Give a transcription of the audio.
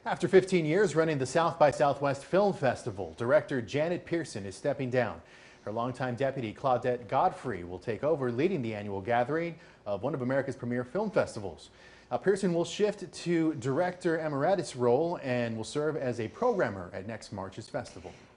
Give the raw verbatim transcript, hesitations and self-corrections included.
After fifteen years running the South by Southwest Film Festival, director Janet Pierson is stepping down. Her longtime deputy Claudette Godfrey will take over leading the annual gathering of one of America's premier film festivals. Now, Pierson will shift to Director Emeritus role and will serve as a programmer at next March's festival.